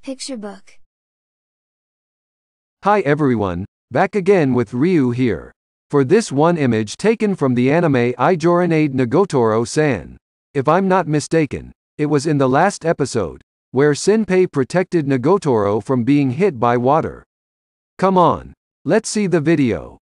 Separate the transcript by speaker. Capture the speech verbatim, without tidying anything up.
Speaker 1: Picture book.
Speaker 2: Hi everyone, back again with Ryu here. For this one image taken from the anime Ijiranaide Nagotoro-san. If I'm not mistaken, it was in the last episode, where Senpai protected Nagotoro from being hit by water. Come on, let's see the video.